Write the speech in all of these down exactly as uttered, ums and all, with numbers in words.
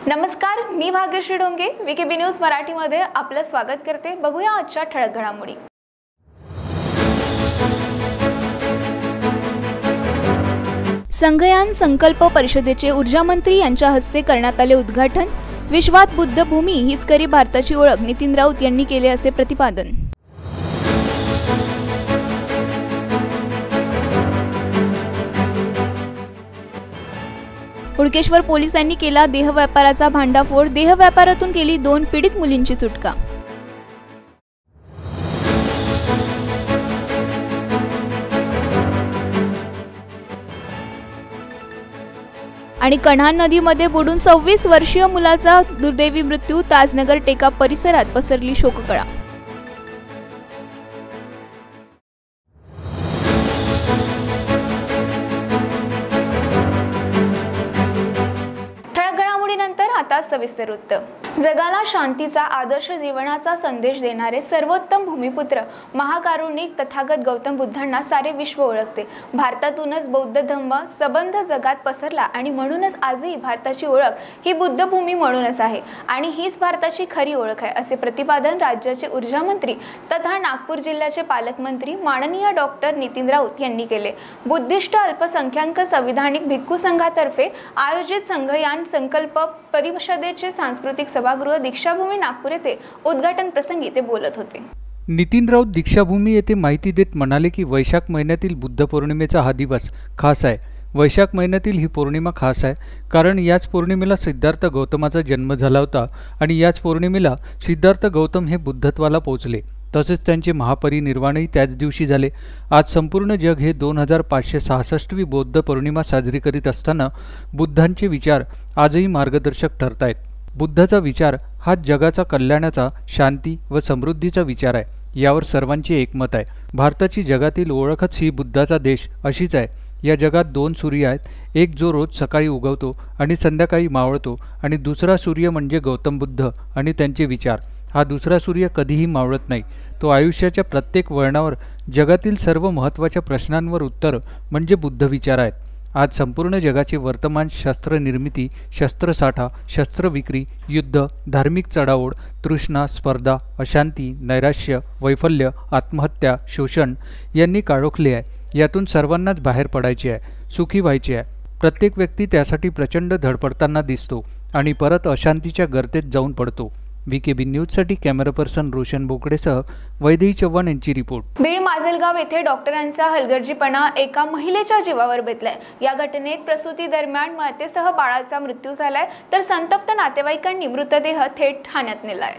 नमस्कार, मी Bhagyashree Donge VKB news मराठीमध्ये आपलं स्वागत करते। बघूया आजच्या ठळक घडामोडी। संघयान संकल्प परिषदेचे ऊर्जा मंत्री यांच्या हस्ते करण्यात आले उद्घाटन। विश्वात बुद्ध भूमी हीच खरी भारताची ओळख, नितीन राऊत यांनी केले असे प्रतिपादन। हुडकेश्वर पोलिसांनी केला देह व्यापाराचा भांडाफोड, देह व्यापारातून केली दोन पीडित मुलींची सुटका। आणि कन्हान नदीमध्ये बुडून सव्वीस वर्षीय मुलाचा दुर्दैवी मृत्यू, ताजनगर टेका परिसरात पसरली शोककळा। आता सविस्तर वृत्त। जगाला शांतीचा आदर्श जीवनाचा संदेश देणारे सर्वोत्तम भूमिपुत्र महाकारुणिक तथागत गौतम बुद्धांना सारे विश्व ओळखते। भारतातूनच बौद्ध धम्म सबंध जगात पसरला आणि म्हणूनच आजही भारताची ओळख ही बुद्ध भूमी म्हणूनच आहे आणि हीच भारताची खरी ओळख आहे, असे प्रतिपादन राज्याचे ऊर्जा मंत्री तथा नागपूर जिल्ह्याचे पालकमंत्री माननीय डॉक्टर नितीन राऊत यांनी केले। बुद्धिस्ट अल्पसंख्याक संविधानिक भिक्खू संघातर्फे आयोजित संघयान संकल्प परिषदेचे सांस्कृतिक सभागृह दीक्षाभूमी नागपूर येथे उद्घाटन प्रसंगी ते बोलत होते। नितीन राऊत दीक्षाभूमी येथे माहिती देत म्हणाले की वैशाख महिन्यातील बुद्ध पौर्णिमेचा हा दिवस खास आहे। वैशाख महिन्यातील ही पौर्णिमा खास आहे कारण याच पौर्णिमेला सिद्धार्थ गौतमाचा जन्म झाला होता आणि याच पौर्णिमेला सिद्धार्थ गौतम हे बुद्धत्वाला पोहोचले, तसेच त्यांचे महापरिनिर्वाणही त्याच दिवशी झाले। आज संपूर्ण जग हे दोन हजार पाचशे सहासष्टवी बौद्ध पौर्णिमा साजरी करीत असताना बुद्धांचे विचार आजही मार्गदर्शक ठरत आहेत। बुद्धाचा विचार हा जगाचा कल्याणाचा, शांती व समृद्धीचा विचार आहे, यावर सर्वांचे एकमत आहे। भारताची जगातील ओळखच ही बुद्धाचा देश अशीच आहे। या जगात दोन सूर्य आहेत, एक जो रोज सकाळी उगवतो आणि संध्याकाळी मावळतो आणि दुसरा सूर्य म्हणजे गौतम बुद्ध आणि त्यांचे विचार। हा दुसरा सूर्य कधीही मावळत नाही, तो आयुष्याच्या प्रत्येक वळणावर जगातील सर्व महत्त्वाच्या प्रश्नांवर उत्तर म्हणजे बुद्ध विचार आहेत। आज संपूर्ण जगाचे वर्तमान शस्त्र निर्मिती, शस्त्रसाठा, शस्त्र विक्री, युद्ध, धार्मिक चढाओढ, तृष्णा, स्पर्धा, अशांती, नैराश्य, वैफल्य, आत्महत्या, शोषण यांनी काळोखले आहे। यातून सर्वांनाच बाहेर पडायचे आहे, सुखी व्हायचे आहे। प्रत्येक व्यक्ती त्यासाठी प्रचंड धडपडताना दिसतो आणि परत अशांतीच्या गर्तेत जाऊन पडतो। वीकेबी न्यूजसाठी कॅमेरा पर्सन रोशन बोकडेसह वैदेही चव्हाण यांची रिपोर्ट। बीड माजलगाव येथे डॉक्टरांचा हलगर्जीपणा एका महिलेच्या जीवावर बेतलाय। या घटनेत प्रसूती दरम्यान मातेसह बाळाचा मृत्यू झालाय, तर संतप्त नातेवाईकांनी मृतदेह थेट ठाण्यात नेलाय।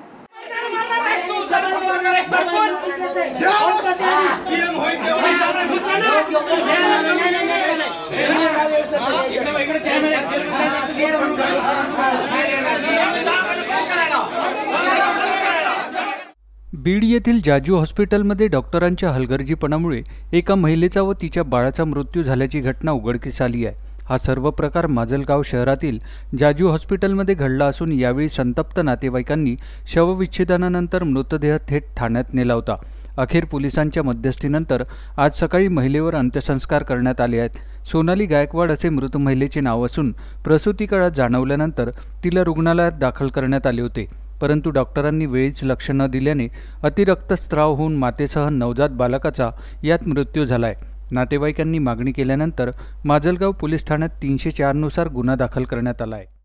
बीड येथील जाजू हॉस्पिटलमध्ये डॉक्टरांच्या हलगर्जीपणामुळे एका महिलेचा व तिच्या बाळाचा मृत्यू झाल्याची घटना उघडकीस आली आहे। हा सर्व प्रकार माजलगाव शहरातील जाजू हॉस्पिटलमध्ये घडला असून यावेळी संतप्त नातेवाईकांनी शवविच्छेदनानंतर मृतदेह थेट ठाण्यात नेला होता। अखेर पोलिसांच्या मध्यस्थीनंतर आज सकाळी महिलेवर अंत्यसंस्कार करण्यात आले आहेत। सोनाली गायकवाड असे मृत महिलेचे नाव असून प्रसूती काळात जाणवल्यानंतर तिला रुग्णालयात दाखल करण्यात आले होते, परंतु डॉक्टरांनी वेळीच लक्ष न दिल्याने अतिरक्तस्राव होऊन मातेसह नवजात बालकाचा यात मृत्यू झाला आहे। नातेवाईकांनी मागणी केल्यानंतर माजलगाव पोलीस ठाण्यात तीनशे चार नुसार गुन्हा दाखल करण्यात आला आहे।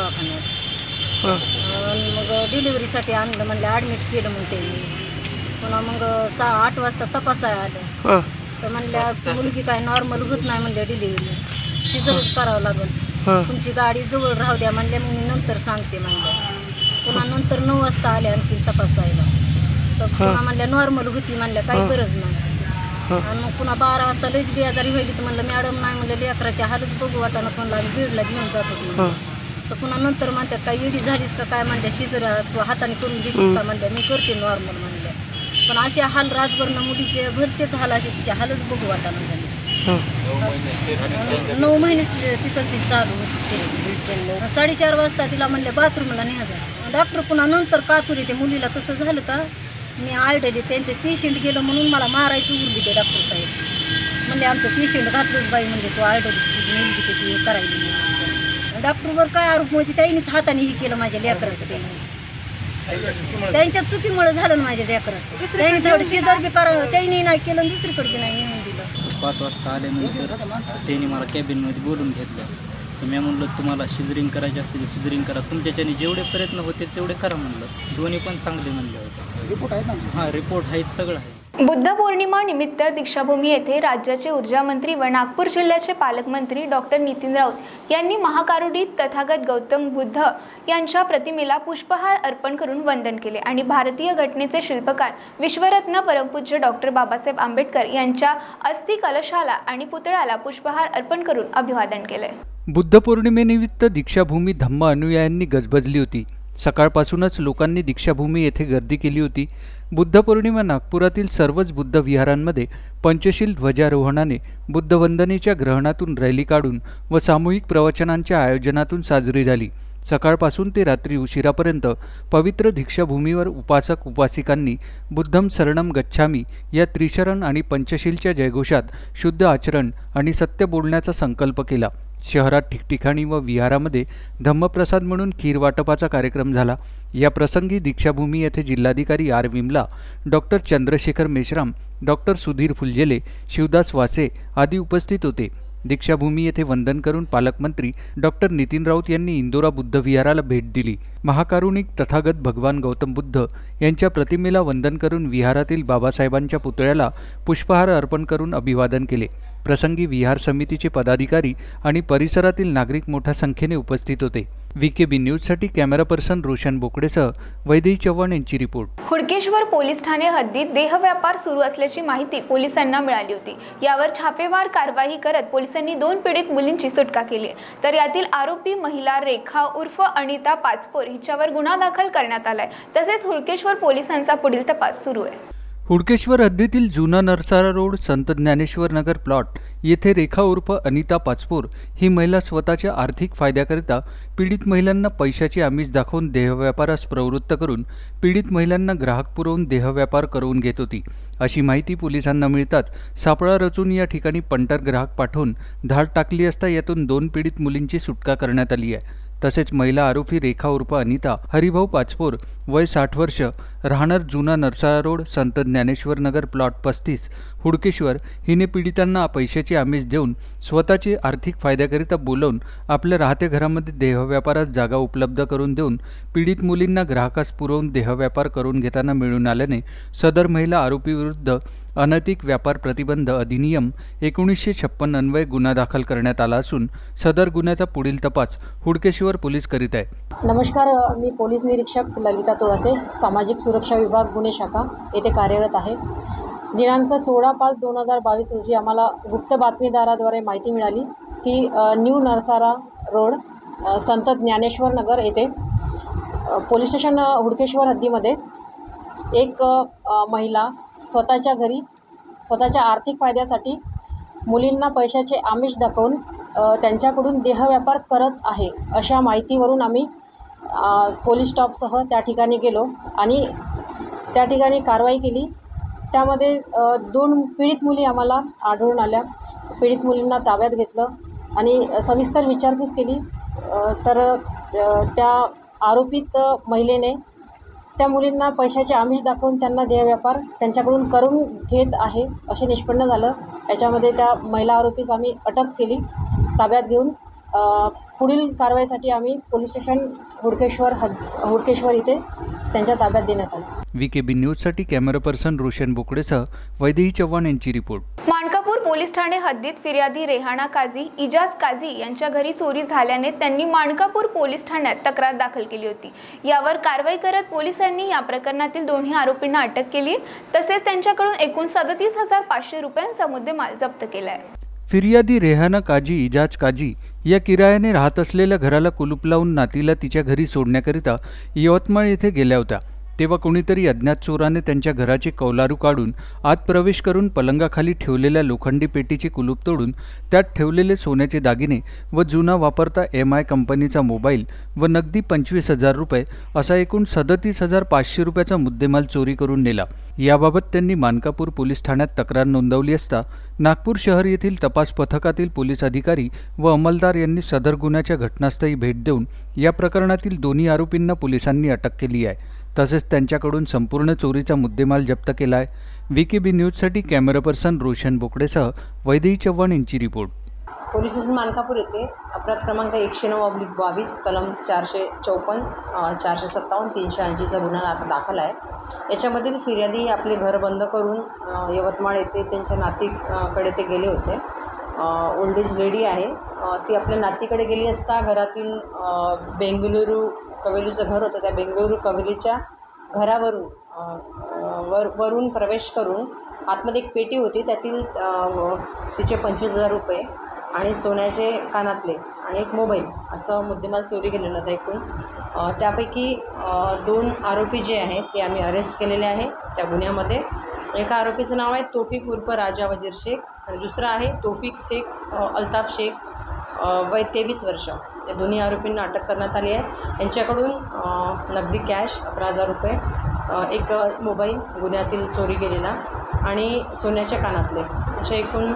मग डिलिव्हरीसाठी आणलं, म्हणलं ॲडमिट केलं, मग ते पुन्हा मग सहा आठ वाजता तपासायला आलं, तर म्हणल्या मुलगी काय नॉर्मल होत नाही, म्हणले डिलिव्हरी सिझरच करावं लागेल, तुमची गाडी जवळ राहू द्या म्हणले, मग मी नंतर सांगते म्हणलं। पुन्हा नंतर नऊ वाजता आले आणखी तपासायला, तर पुन्हा म्हणल्या नॉर्मल होती, म्हणल्या काही गरज नाही। आणि मग पुन्हा बारा वाजता लईच बेजारी व्हायली, तर म्हणलं मॅडम नाही म्हणलं लेकराच्या हालच बघू वाटाणा, म्हणलं आम्ही बीडला घेऊन जातो म्हणलं। तर पुन्हा नंतर म्हणतात काय इडी झालीस का काय, म्हणल्या शिजर तू हाताने करून दिलीस का, म्हणल्या मी करते नॉर्मल म्हणल्या। पण असे हाल राजभरनं मुलीचे भरतेच हाल असे तिचे हालच बघू वाटाणा झाले। नऊ महिने तिथंच ती चालू होती। साडेचार वाजता तिला म्हणले बाथरूमला न्यायचं, डॉक्टर पुन्हा नंतर कातुरी ते मुलीला तसं झालं का मी आळडले, त्यांचे पेशंट गेलं म्हणून मला मारायचं उरली ते डॉक्टर साहेब म्हणले आमचं पेशंट घातलंच बाई, म्हणजे तू आळडलीस तुझी मुलगी कशी करायली। डॉक्टरवर काय आरोप म्हणजे त्यांनीच हाताने हे केलं माझ्या लेकराचं. त्यांनी त्यांच्या चुकीमुळे झालं ना माझ्या लेकराचं. त्यांनी थोडं शेजार बी करावं त्यांनी नाही केलं आणि दुसरीकडे बी नाही नेऊन दिलं. पाच वाजता आल्यानंतर त्यांनी मला कॅबिनमध्ये बोलून घेतलं. तर मी म्हणलं तुम्हाला सिझरिंग करायची असते सिझरिंग करा, तुमच्याच्याने जेवढे प्रयत्न होते तेवढे करा म्हणलं. दोन्ही पण चांगले म्हणले होते. रिपोर्ट आहेत ना? हां, रिपोर्ट आहेत, सगळं आहे. बुद्ध पौर्णिमा निमित्त दीक्षाभूमी येथे राज्याचे ऊर्जा मंत्री व नागपूर जिल्ह्याचे पालकमंत्री डॉक्टर नितीन राऊत यांनी महाकारुणिक तथागत गौतम बुद्ध यांच्या प्रतिमेला पुष्पहार अर्पण करून वंदन केले आणि भारतीय घटनेचे शिल्पकार विश्वरत्न परमपूज्य डॉक्टर बाबासाहेब आंबेडकर यांच्या अस्थि कलशाला आणि पुतळ्याला पुष्पहार अर्पण करून अभिवादन केले. बुद्ध पौर्णिमेनिमित्त दीक्षाभूमी धम्म अनुयायांनी गजबजली होती. सकाळपासूनच लोकांनी दीक्षाभूमी येथे गर्दी केली होती. बुद्ध पौर्णिमा नागपुरातील सर्वच बुद्ध विहारांमध्ये पंचशील ध्वजारोहणाने बुद्धवंदनेच्या ग्रहणातून रॅली काढून व सामूहिक प्रवचनांच्या आयोजनातून साजरी झाली. सकाळपासून ते रात्री उशिरापर्यंत पवित्र दीक्षाभूमीवर उपासक उपासिकांनी बुद्धम शरणम गच्छामी या त्रिशरण आणि पंचशीलच्या जयघोषात शुद्ध आचरण आणि सत्य बोलण्याचा संकल्प केला. शहरात ठिकठिकाणी व विहारामध्ये धम्मप्रसाद म्हणून खीर वाटपाचा कार्यक्रम झाला. या प्रसंगी दीक्षाभूमी येथे जिल्हाधिकारी R Vimala, doctor Chandrashekhar Meshram, doctor Sudhir Phuljhele, Shivdas Wase आदी उपस्थित होते. दीक्षाभूमी येथे वंदन करून पालकमंत्री डॉक्टर नितीन राऊत यांनी इंदोरा बुद्ध विहाराला भेट दिली. महाकारुणिक तथागत भगवान गौतम बुद्ध यांच्या प्रतिमेला वंदन करून विहारातील बाबासाहेबांच्या पुतळ्याला पुष्पहार अर्पण करून अभिवादन केले. प्रसंगी विहार समितीचे पदाधिकारी आणि परिसरातील नागरिक मोठ्या संख्येने उपस्थित होते. व्हीकेबी न्यूजसाठी कॅमेरा पर्सन रोशन बोकडेसह वैदेही चव्हाण यांची रिपोर्ट. हुडकेश्वर पोलीस ठाणे हद्दीत देहव्यापार सुरू असल्याची माहिती पोलिसांना मिळाली होती. यावर छापेमार कारवाई करत पोलिसांनी दोन पीडित मुलींची सुटका केली. तर यातील आरोपी महिला रेखा उर्फ अनिता पाचपोर हिच्यावर गुन्हा दाखल करण्यात आलाय. तसेच हुडकेश्वर पोलिसांचा पुढील तपास सुरू आहे. हुडकेश्वर हद्दीतील जुना नरसारा रोड संत ज्ञानेश्वर नगर प्लॉट येथे रेखा उर्फ अनिता पाचपोर ही महिला स्वतःच्या आर्थिक फायद्याकरिता पीडित महिलांना पैशाची आमिष दाखवून देहव्यापारास प्रवृत्त करून पीडित महिलांना ग्राहक पुरवून देहव्यापार करवून घेत होती. अशी माहिती पोलिसांना मिळताच सापळा रचून या ठिकाणी पंटर ग्राहक पाठवून धाड टाकली असता यातून दोन पीडित मुलींची सुटका करण्यात आली आहे. तसेच महिला आरोपी रेखा उर्फ अनिता हरिभाऊ पाचपोर वय साठ वर्ष राहणार जुना नरसाळा रोड संत ज्ञानेश्वर नगर प्लॉट पस्तीस हुडकेश्वर हिने पीडितांना पैशाची आमिष देऊन स्वतःचे आर्थिक फायद्याकरिता बोलवून आपल्या राहत्या घरामध्ये देहव्यापारास जागा उपलब्ध करून देऊन पीडित मुलींना ग्राहकास पुरवून देहव्यापार करून घेताना मिळून आल्याने सदर महिला आरोपीविरुद्ध अनैतिक व्यापार प्रतिबंध अधिनियम एकोणीसशे छप्पन अन्वये गुन्हा दाखल करण्यात आला असून सदर गुन्ह्याचा पुढील तपास हुडकेश्वर पोलीस करीत आहे. नमस्कार, मी पोलीस निरीक्षक ललिता तुळसे, सामाजिक सुरक्षा विभाग गुन्हे शाखा येथे कार्यरत आहे. दिनांक सोळा पाच दोन हजार बावीस रोजी आम्हाला गुप्त बातमीदाराद्वारे माहिती मिळाली की न्यू नरसारा रोड संत ज्ञानेश्वर नगर येथे पोलीस स्टेशन हुडकेश्वर हद्दीमध्ये एक महिला स्वतःच्या घरी स्वतःच्या आर्थिक फायद्यासाठी मुलींना पैशाचे आमिष दाखवून त्यांच्याकडून देहव्यापार करत आहे अशा माहितीवरून आम्ही पोलीस स्टाफसह त्या ठिकाणी गेलो आणि त्या ठिकाणी कारवाई केली. त्यामध्ये दोन पीडित मुली आम्हाला आढळून आल्या. पीडित मुलींना ताब्यात घेतलं आणि सविस्तर विचारपूस केली तर त्या आरोपित महिलेने त्या मुलींना पैशाचे आमिष दाखवून त्यांना देहव्यापार त्यांच्याकडून करून घेत आहे असे निष्पन्न झालं. याच्यामध्ये त्या महिला आरोपीस आम्ही अटक केली. ताब्यात घेऊन पुढील कारवाईसाठी आम्ही पोलीस स्टेशन हुडकेश्वर हद हुडकेश्वर इथे त्यांच्या ताब्यात देण्यात आले. व्हीकेबी न्यूजसाठी कॅमेरा पर्सन रोशन बोकडेसह वैदेही चव्हाण यांची रिपोर्ट. मानकापूर पोलीस ठाणे हद्दीत फिर्यादी रेहाना काझी इजाज काझी यांच्या घरी चोरी झाल्याने त्यांनी मानकापूर पोलीस ठाण्यात तक्रार दाखल केली होती. यावर कारवाई करत पोलिसांनी या प्रकरणातील दोन्ही आरोपींना अटक केली. तसेच त्यांच्याकडून एकूण सदतीस हजार पाचशे रुपयांचा मुद्देमाल जप्त केला आहे. फिर्यादी रेहाना काझी इजाज काझी या किरायाने राहत असलेल्या घराला कुलूप लावून नातीला तिच्या घरी सोडण्याकरिता यवतमाळ येथे गेल्या होत्या. तेव्हा कोणीतरी अज्ञात चोराने त्यांच्या घराचे कौलारू काढून आत प्रवेश करून पलंगाखाली ठेवलेल्या लोखंडी पेटीचे कुलूप तोडून त्यात ठेवलेले सोन्याचे दागिने व जुना वापरता एम आय कंपनीचा मोबाईल व नगदी पंचवीस हजार रुपये असा एकूण सदतीस हजार पाचशे रुपयाचा मुद्देमाल चोरी करून नेला। याबाबत त्यांनी मानकापूर पोलीस ठाण्यात तक्रार नोंदवली असता नागपूर शहर येथील तपास पथकातील पोलीस अधिकारी व अंमलदार यांनी सदर गुन्ह्याच्या घटनास्थळी भेट देऊन या प्रकरणातील दोन्ही आरोपींना पोलिसांनी अटक केली आहे। तसेच त्यांच्याकडून संपूर्ण चोरीचा मुद्देमाल जप्त केला आहे। व्हीकेबी न्यूजसाठी कॅमेरा पर्सन रोशन बोकडेसह वैदेही चव्हाण यांची रिपोर्ट। पोलीस स्टेशन मानकापूर येथे अपराध क्रमांक एकशे नऊ ऑब्लिक बावीस कलम चारशे चौपन्न चारशे सत्तावन्न तीनशे ऐंशीचा गुन्हा दाखल आहे। याच्यामधील फिर्यादी आपले घर बंद करून यवतमाळ येथे त्यांच्या नातीकडे ते गेले होते। ओल्ड एज लेडी आहे, ती आपल्या नातीकडे गेली असता घरातील बेंगलुरू कवेलीचं घर होतं, त्या बेंगलुरू कवेलीच्या घरावरून वर वरून प्रवेश करून आतमध्ये एक पेटी होती, त्यातील तिचे पंचवीस हजार रुपये आणि सोन्याचे कानातले आणि एक मोबाईल असं मुद्देमाल चोरी केलेलं होतं एकूण। त्यापैकी दोन आरोपी जे आहेत ते आम्ही अरेस्ट केलेले आहे त्या गुन्ह्यामध्ये। एका आरोपीचं नाव आहे तोफिक उर्फ राजा वजीर शेख आणि दुसरा आहे तोफिक शेख अल्ताफ शेख वय तेवीस वर्ष। या दोन्ही आरोपींना अटक करण्यात आली आहे। यांच्याकडून नगदी कॅश अकरा हजार रुपये, एक मोबाईल गुन्ह्यातील चोरी केलेला आणि सोन्याच्या कानातले असे एकूण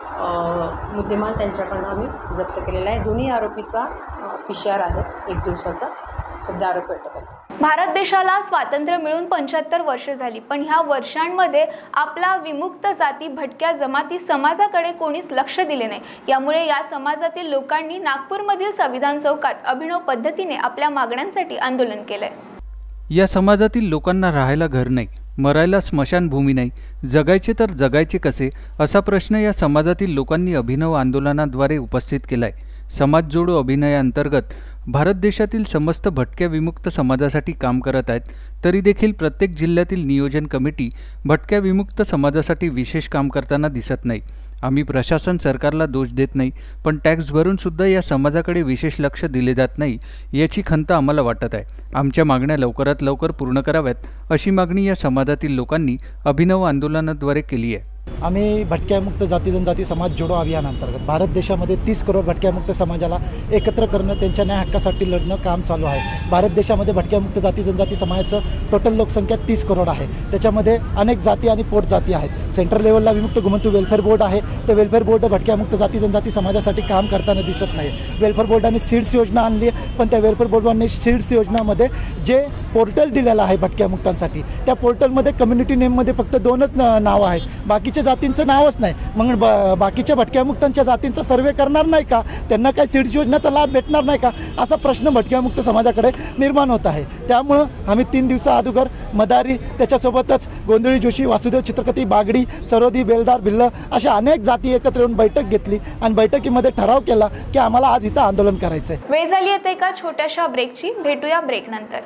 मुद्देमाल त्यांच्याकडून आम्ही जप्त केलेला आहे। दोन्ही आरोपीचा पी सी आर आहे एक दिवसाचा, सध्या आरोपी अटक आहे। भारत देशाला स्वातंत्र्य मिळून पंच्याहत्तर वर्षे झाली, पण ह्या वर्षांमध्ये आपला विमुक्त जाती भटक्या जमाती समाजाकडे कोणीच लक्ष दिले नाही। यामुळे या समाजातील लोकांनी नागपूरमधील संविधान चौकात अभिनव पद्धतीने आपल्या मागण्यांसाठी आंदोलन केलंय। या समाजातील लोकांना राहायला घर नाही, मरायला स्मशानभूमी नाही, जगायचे तर जगायचे कसे असा प्रश्न या समाजातील लोकांनी अभिनव आंदोलनाद्वारे उपस्थित केलाय। समाज जोडो अभियानाअंतर्गत भारत देशातील समस्त भटक्या विमुक्त समाजासाठी काम करत आहेत, तरी देखील प्रत्येक जिल्ह्यातील नियोजन कमिटी भटक्या विमुक्त समाजासाठी विशेष काम करताना दिसत नाही। आम्ही प्रशासन सरकारला दोष देत नाही, पण टॅक्स भरून सुद्धा या समाजाकडे विशेष लक्ष दिले जात नाही याची खंत आम्हाला वाटत आहे। आमच्या मागण्या लवकरात लवकर पूर्ण कराव्यात अशी मागणी या समाजातील लोकांनी अभिनव आंदोलनाद्वारे केली आहे। आम्ही भटक्यामुक्त जाती जनजाती समाज जोडो अभियानांतर्गत भारत देशामध्ये तीस करोड भटक्यामुक्त समाजाला एकत्र करणं, त्यांच्या न्याय हक्कासाठी लढणं काम चालू आहे। भारत देशामध्ये भटक्यामुक्त जाती जनजाती समाजाचं टोटल लोकसंख्या तीस करोड आहे। त्याच्यामध्ये अनेक जाती आणि पोट जाती आहेत। सेंट्रल लेवलला विमुक्त घुमंतू वेलफेअर बोर्ड आहे, तर वेलफेअर बोर्ड भटक्यामुक्त जाती जनजाती समाजासाठी काम करताना दिसत नाही। वेलफेअर बोर्डाने सीड्स योजना आणली, पण त्या वेलफेअर बोर्डाने सीड्स योजनामध्ये जे पोर्टल दिलेलं आहे भटक्यामुक्तांसाठी, त्या पोर्टलमध्ये कम्युनिटी नेममध्ये फक्त दोनच नावं आहेत, बाकीचे जातींचं नावच नाही। मग बाकीच्या भटक्यामुक्तांच्या जातींचा सर्वे करणार नाही का? त्यांना काय सीड्स योजनेचा लाभ भेटणार नाही का? असा प्रश्न भटक्यामुक्त समाजाकडे निर्माण होत आहे। त्यामुळं आम्ही तीन दिवसा अगोदर मदारी, त्याच्यासोबतच गोंधळी जोशी, वासुदेव चित्रकती, बागडी, सरोदी, बेलदार, भिल्ल अशा अनेक जाती एकत्र येऊन बैठक घेतली आणि बैठकीमध्ये ठराव केला की आम्हाला आज इथं आंदोलन करायचं आहे। वेळ झाली आहे एका छोट्याशा ब्रेकची, भेटूया ब्रेक नंतर।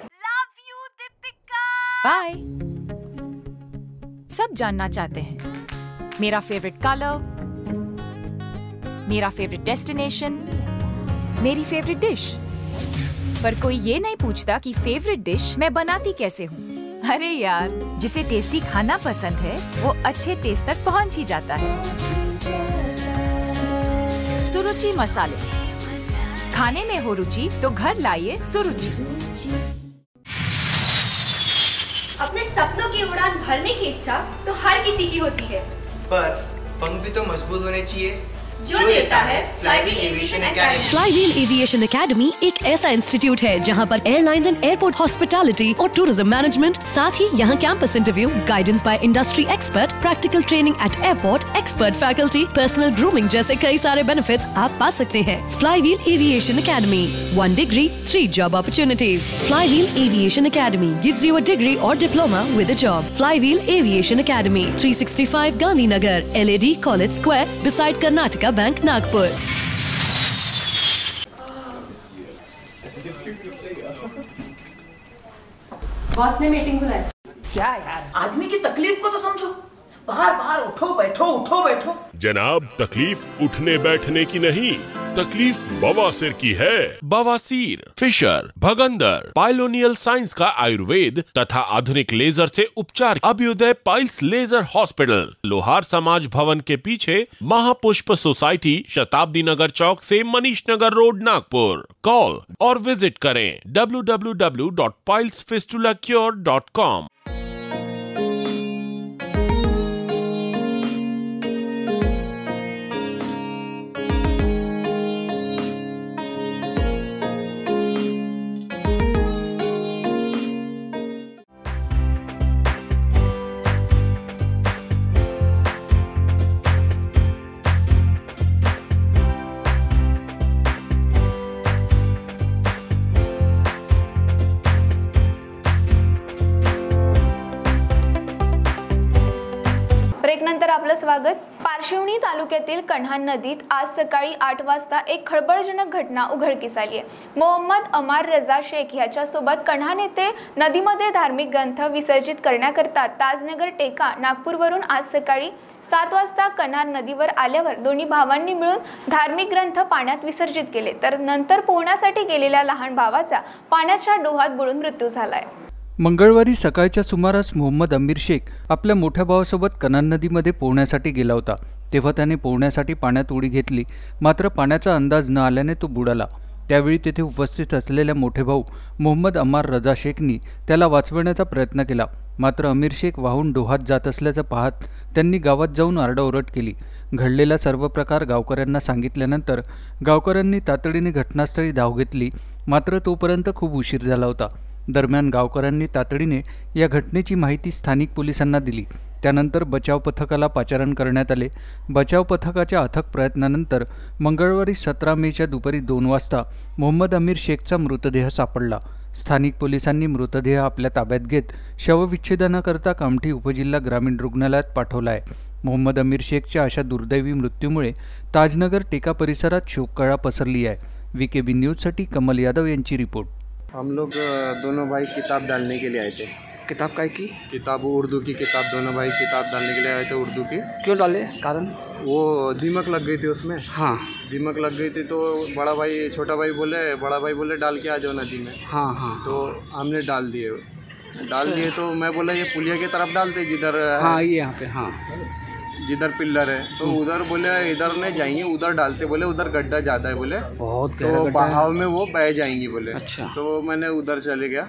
बाय। सब जानना चाहते हैं मेरा फेवरेट कलर, मेरा फेवरेट डेस्टिनेशन, मेरी फेवरेट डिश, पर कोई ये नहीं पूछता कि फेवरेट डिश मैं बनाती कैसे हूँ। अरे यार, जिसे टेस्टी खाना पसंद है वो अच्छे टेस्ट तक पहुँच ही जाता है। सुरुचि मसाले, खाने में हो रुचि तो घर लाइए सुरुचि। अपने सपनों की उड़ान भरने की इच्छा तो हर किसी की होती है, पर पंख भी तो मजबूत होने चाहिए, जो देता है Flywheel Aviation Academy. Flywheel Aviation Academy एक ऐसा इंस्टीट्यूट है जहां पर एयरलाइंस एंड एयरपोर्ट हॉस्पिटैलिटी और टूरिज्म मैनेजमेंट, साथ ही यहां campus interview, guidance by industry expert, practical training at airport, expert faculty, personal grooming जैसे कई सारे बेनिफिट्स आप पा सकते हैं। Flywheel Aviation Academy, one degree three job opportunities. Flywheel Aviation Academy gives you a degree और diploma with a job. Flywheel Aviation academy, three sixty five Gandhinagar, L A D college square, beside Karnataka bank, Nagpur. Boss ने meeting बुलाई। क्या यार, आदमी की तकलीफ को तो समझो। बाहर बाहर उठो बैठो उठो बैठो। जनाब, तकलीफ उठने बैठने की नहीं, तकलीफ बवासीर की है? बवासीर, फिशर, भगंदर, पाइलोनियल साइंस का आयुर्वेद तथा आधुनिक लेजर से उपचार। Abhyudaya piles laser hospital, Lohar Samaj Bhavan के पीछे, महापुष्प सोसाइटी, शताब्दी नगर चौक से मनीष नगर रोड, नागपुर। कॉल और विजिट करें W W W dot piles fistula cure dot com. नंतर आपलं स्वागत। पारशिवनी तालुक्यातील कन्हान नदीत आज सकाळी आठ वाजता एक खळबळजनक घटना उघडकीस आली आहे। मोहम्मद अमार रजा शेख याच्यासोबत कन्हान येथे नदीमध्ये धार्मिक ग्रंथ विसर्जित करण्याकरता ताजनगर टेका नागपूरवरून आज सकाळी सात वाजता कन्हान नदीवर आल्यावर दोन्ही भावांनी मिळून धार्मिक ग्रंथ पाण्यात विसर्जित केले, तर नंतर पोहण्यासाठी गेलेल्या लहान भावाचा पाण्याच्या डोहात बुडून मृत्यू झालाय। मंगळवारी सकाळच्या सुमारास मोहम्मद अमीर शेख आपल्या मोठ्या भावासोबत कन्हान नदीमध्ये पोहण्यासाठी गेला होता। तेव्हा त्याने पोहण्यासाठी पाण्यात उडी घेतली, मात्र पाण्याचा अंदाज न आल्याने तो बुडाला। त्यावेळी तेथे उपस्थित असलेल्या मोठे भाऊ मोहम्मद अमार रजा शेखनी त्याला वाचवण्याचा प्रयत्न केला, मात्र अमीर शेख वाहून डोहात जात असल्याचं पाहत त्यांनी गावात जाऊन आरडाओरड केली। घडलेला सर्व प्रकार गावकऱ्यांना सांगितल्यानंतर गावकऱ्यांनी तातडीने घटनास्थळी धाव घेतली, मात्र तोपर्यंत खूप उशीर झाला होता। दरम्यान गावकऱ्यांनी तातडीने या घटनेची माहिती स्थानिक पोलिसांना दिली। त्यानंतर बचाव पथकाला पाचारण करण्यात आले। बचाव पथकाच्या अथक प्रयत्नानंतर मंगळवारी सतरा मेच्या दुपारी दोन वाजता मोहम्मद अमीर शेखचा मृतदेह सापडला। स्थानिक पोलिसांनी मृतदेह आपल्या ताब्यात घेत शवविच्छेदनाकरता कामठी उपजिल्हा ग्रामीण रुग्णालयात पाठवला आहे। मोहम्मद अमीर शेखच्या अशा दुर्दैवी मृत्यूमुळे ताजनगर टेका परिसरात शोककळा पसरली आहे। वीकेबी न्यूजसाठी कमल यादव यांची रिपोर्ट। हम लोग दोनों भाई किताब डालने के लिए आए थे। किताब काय की? किताब उर्दू की किताब, दोनों भाई किताब डालने के लिए आए थे उर्दू की। क्यों डाले? कारण? वो दीमक लग गई थी उसमें। हाँ, दीमक लग गई थी तो बड़ा भाई छोटा भाई बोले बड़ा भाई बोले डाल के आ जाओ नदी में। हाँ हाँ। तो हमने डाल दिए डाल दिए तो मैं बोला ये पुलिया की तरफ डालते जिधर, हाँ ये यहाँ पे, हाँ जिधर पिल्लर है, तो उधर बोले इधर नहीं जाएंगे, उधर डालते, बोले उधर गड्ढा ज़्यादा है, बोले बहुत तो बहाव में वो बह जाएंगी, बोले। अच्छा। तो मैंने उधर चले गया,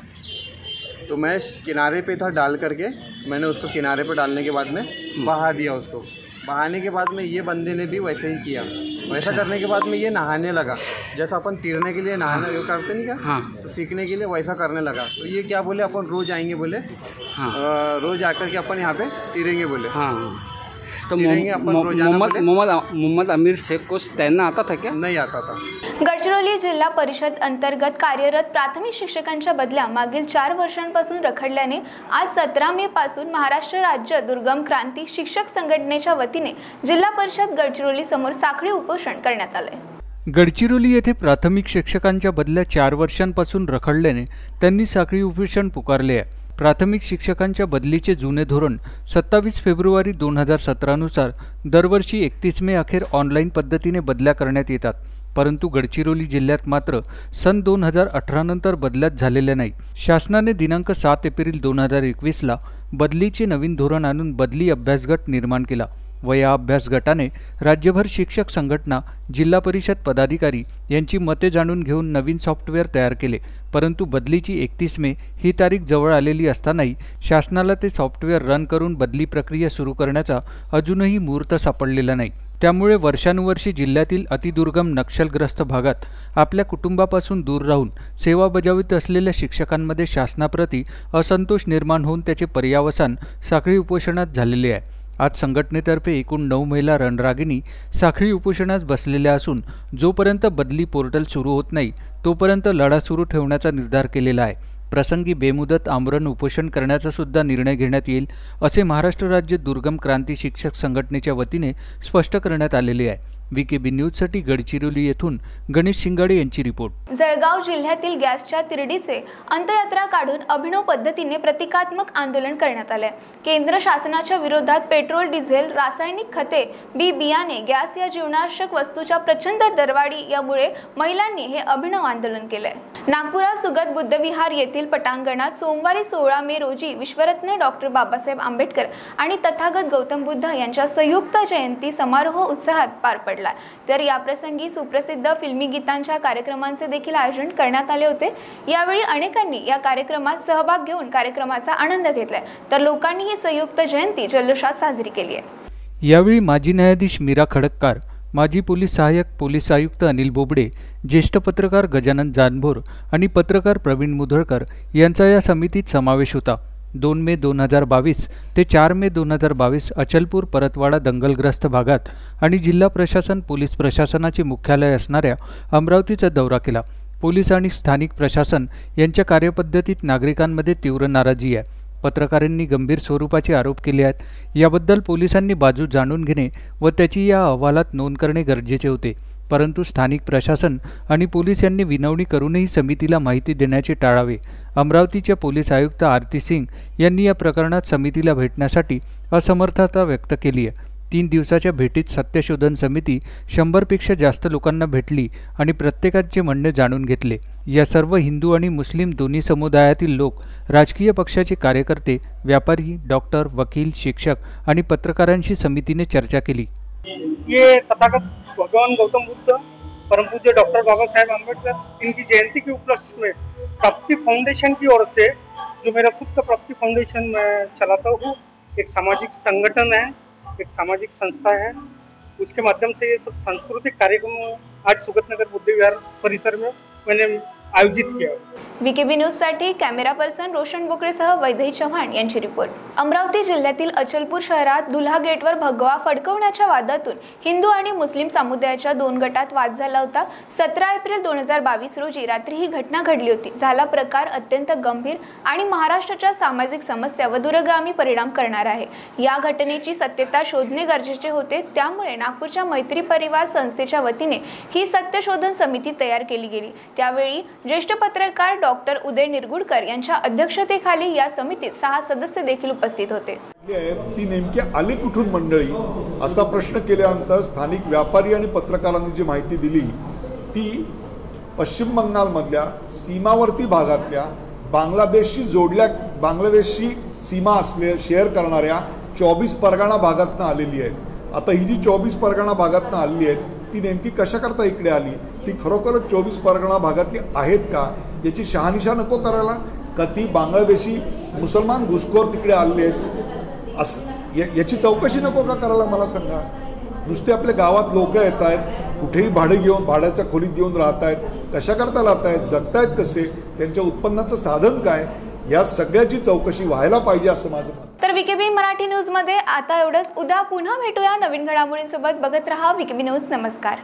तो मैं किनारे पे था, डाल करके मैंने उसको किनारे पे डालने के बाद में बहा दिया उसको। बहाने के बाद में ये बंदे ने भी वैसे ही किया। वैसा करने के बाद में ये नहाने लगा, जैसा अपन तीरने के लिए नहाने हाँ। करते नहीं क्या, हाँ। तो सीखने के लिए वैसा करने लगा। तो ये क्या बोले अपन रोज़ आएंगे, बोले हाँ। रोज़ आकर के अपन यहाँ पे तीरेंगे, बोले हाँ। तो मोहम्मद मोहम्मद अमीर शेख को तैरना आता था क्या? नहीं आता था। गडचिरोली जिल्हा परिषद अंतर्गत कार्यरत प्राथमिक शिक्षकांच्या बदल्या मागील चार वर्षांपासून रखडल्याने आज सतरा मे पासून महाराष्ट्र राज्य दुर्गम क्रांती शिक्षक संघटनेच्या वतीने जिल्हा परिषद गडचिरोली समोर साखळी उपोषण करण्यात आले। गडचिरोली येथे प्राथमिक शिक्षकांच्या बदल्या चार वर्षांपासून रखडल्याने त्यांनी साखळी उपोषण पुकारले आहे। प्राथमिक शिक्षकांच्या बदलीचे जुने धोरण सत्तावीस फेब्रुवारी दोन हजार सतरानुसार दरवर्षी एकतीस मे अखेर ऑनलाईन पद्धतीने बदल्या करण्यात येतात, परंतु गडचिरोली जिल्ह्यात मात्र सन दोन हजार अठरा नंतर बदल्यात झालेल्या नाही। शासनाने दिनांक सात एप्रिल दोन हजार एकवीसला बदलीचे नवीन धोरण आणून बदली अभ्यास गट निर्माण केला व या अभ्यास गटाने राज्यभर शिक्षक संघटना, जिल्हा परिषद पदाधिकारी यांची मते जाणून घेऊन नवीन सॉफ्टवेअर तयार केले, परंतु बदलीची एकतीस मे ही तारीख जवळ आलेली असतानाही शासनाला ते सॉफ्टवेअर रन करून बदली प्रक्रिया सुरू करण्याचा अजूनही मुहूर्त सापडलेला नाही। त्यामुळे वर्षानुवर्षे जिल्ह्यातील अतिदुर्गम नक्षलग्रस्त भागात आपल्या कुटुंबापासून दूर राहून सेवा बजावित असलेल्या शिक्षकांमध्ये शासनाप्रती असंतोष निर्माण होऊन त्याचे पर्यावसान साखळी उपोषणात झालेले आहे। आज संघटनेतर्फे एकूण नऊ महिला रणरागिणी साखळी उपोषणास बसलेल्या असून जोपर्यंत बदली पोर्टल सुरू होत नाही तोपर्यंत लढा सुरू ठेवण्याचा निर्धार केलेला आहे। प्रसंगी बेमुदत आमरण उपोषण करण्याचा सुद्धा निर्णय घेण्यात येईल असे महाराष्ट्र राज्य दुर्गम क्रांती शिक्षक संघटनेच्या वतीने स्पष्ट करण्यात आलेले आहे। व्ही के बी न्यूजसाठी गडचिरोली येथून गणेश शिंगाडे यांची रिपोर्ट। जळगाव जिल्ह्यातील गॅसच्या तिरडीचे अंतयात्रा काढून अभिनव पद्धतीने प्रतिकात्मक आंदोलन करण्यात आले। केंद्र शासनाच्या विरोधात पेट्रोल, डिझेल, रासायनिक खते, बी बियाणे, गॅस या जीवनावश्यक वस्तूच्या प्रचंड दरवाढी यामुळे महिलांनी हे अभिनव आंदोलन केले। नागपुरात सुगत बुद्धविहार येथील पटांगणात सोमवारी सोळा मे रोजी विश्वरत्न डॉक्टर बाबासाहेब आंबेडकर आणि तथागत गौतम बुद्ध यांच्या संयुक्त जयंती समारोह उत्साहात पार पडला। तर या प्रसंगी सुप्रसिद्ध फिल्मी गीतांच्या कार्यक्रमांचे देखील आयोजन करण्यात आले होते। यावेळी अनेकांनी या कार्यक्रमात सहभाग घेऊन कार्यक्रमाचा आनंद घेतला, तर लोकांनी ही संयुक्त जयंती जल्लोषात साजरी केली आहे। यावेळी माजी न्यायाधीश मीरा खडककार, माजी पोलीस सहाय्यक पोलीस आयुक्त अनिल बोबडे, ज्येष्ठ पत्रकार गजानन जानभोर आणि पत्रकार प्रवीण मुधळकर यांचा या समितीत समावेश होता। दोन मे दोन हजार बावीस ते चार मे दोन हजार बावीस अचलपूर परतवाडा दंगलग्रस्त भागात आणि जिल्हा प्रशासन पोलीस प्रशासनाचे मुख्यालय असणाऱ्या अमरावतीचा दौरा केला। पोलीस आणि स्थानिक प्रशासन यांच्या कार्यपद्धतीत नागरिकांमध्ये तीव्र नाराजी आहे। पत्रकारांनी गंभीर स्वरूपाचे आरोप केले आहेत। याबद्दल पोलिसांनी बाजू जाणून घेणे व त्याची या अहवालात नोंद करणे गरजेचे होते, परंतु स्थानिक प्रशासन आणि पोलीस यांनी विनवणी करूनही समितीला माहिती देण्याचे टाळावे। अमरावतीच्या पोलीस आयुक्त आरती सिंग यांनी या प्रकरणात समितीला भेटण्यासाठी असमर्थता व्यक्त केली आहे। तीन दिवसाच्या भेटीत सत्यशोधन समिती शंभरपेक्षा जास्त लोकांना भेटली आणि प्रत्येकाचे म्हणणे जाणून घेतले। या सर्व हिंदू आणि मुस्लिम दोन्ही समुदायातील लोक, राजकीय पक्षाचे कार्यकर्ते, व्यापारी, डॉक्टर, वकील, शिक्षक आणि पत्रकारांशी समितीने चर्चा केली। ये तथागत भगवान गौतम बुद्ध, परम पूज्य डॉक्टर बाबा साहेब आम्बेडकर, इनकी जयंती के उपलक्ष्य में प्राप्ति फाउंडेशन की ओर से, जो मेरा खुद का प्राप्ति फाउंडेशन मैं चलाता हूँ, एक सामाजिक संगठन है, एक सामाजिक संस्था है, उसके माध्यम से ये सब सांस्कृतिक कार्यक्रम आज सुगतनगर बुद्ध विहार परिसर में मैंने आयोजित किया। व्ही के बी न्यूज साठी कॅमेरा पर्सन रोशन बोकरेसह वैदेही चव्हाण यांची रिपोर्ट। अमरावती जिल्ह्यातील अचलपूर शहरात दुल्हा गेटवर भगवा फडकवण्याच्या वादातून हिंदू आणि मुस्लिम समुदायाच्या दोन गटात वाद झाला होता। सतरा एप्रिल दोन हजार बावीस रोजी रात्री ही घटना घडली होती। झाला प्रकार अत्यंत गंभीर आणि महाराष्ट्राच्या सामाजिक समस्या व दूरगामी परिणाम करणार आहे। या घटनेची सत्यता शोधणे गरजेचे होते, त्यामुळे नागपूरच्या मैत्री परिवार संस्थेच्या वतीने ही सत्यशोधन समिती तयार केली गेली। त्यावेळी ज्येष्ठ पत्रकार डॉक्टर उदय निरगुडकर यांच्या अध्यक्षतेखाली या समितीत सहा सदस्य देखील उपस्थित होते। ती नेमकी आली कुठून मंडळी असा प्रश्न केल्यानंतर स्थानिक व्यापारी आणि पत्रकारांनी जी माहिती दिली ती पश्चिम बंगालमधल्या सीमावर्ती भागातल्या बांगलादेशशी जोडल्या बांगलादेशशी सीमा असले शेअर करणाऱ्या चोवीस परगणा भागातून आलेली आहे। आता ही जी चोवीस परगणा भागातून आलेली आहेत ती नेमकी कशा करता इकडे आली, ती खरोखरच चोवीस परगणा भागातली आहेत का याची शहानिशा नको करायला, का ती बांगलादेशी मुसलमान घुसखोर तिकडे आलेले आहेत असं याची चौकशी नको का करायला मला सांगा। नुसते आपल्या गावात लोक येत आहेत, कुठेही भाडे घेऊन भाड्याच्या खोलीत घेऊन राहत आहेत, कशा करता राहत आहेत, जगतायत कसे, त्यांच्या उत्पन्नाचं साधन काय, या सगळ्याची चौकशी व्हायला पाहिजे असं माझं मत। तर V K B Marathi news मध्ये आता एवढंच। उद्या पुन्हा भेटूया नवीन घडामोडींसोबत। बघत रहा व्ही के बी न्यूज। नमस्कार।